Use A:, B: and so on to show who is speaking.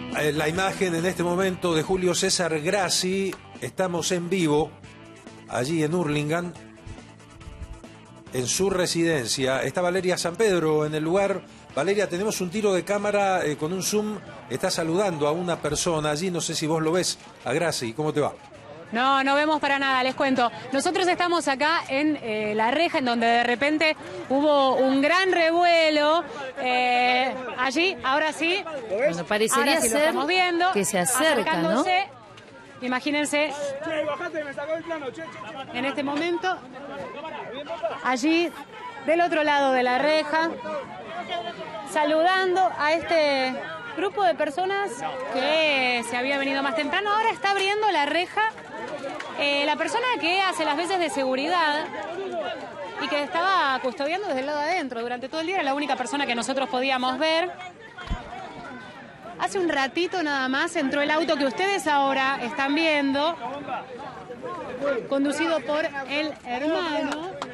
A: La imagen en este momento de Julio César Grassi. Estamos en vivo, allí en Hurlingham, en su residencia. Está Valeria San Pedro en el lugar. Valeria, tenemos un tiro de cámara con un zoom. Está saludando a una persona allí. No sé si vos lo ves, a Grassi. ¿Cómo te va?
B: No, no vemos para nada, les cuento. Nosotros estamos acá en La Reja, en donde de repente hubo un gran revuelo. Allí, ahora sí.
C: Bueno, parecería
B: ahora sí
C: ser
B: lo estamos viendo,
C: que se acerca, ¿no?
B: Imagínense, en este momento, allí del otro lado de la reja, saludando a este grupo de personas que se había venido más temprano. Ahora está abriendo la reja la persona que hace las veces de seguridad y que estaba custodiando desde el lado de adentro durante todo el día. Era la única persona que nosotros podíamos ver. Hace un ratito nada más entró el auto que ustedes ahora están viendo, conducido por el hermano.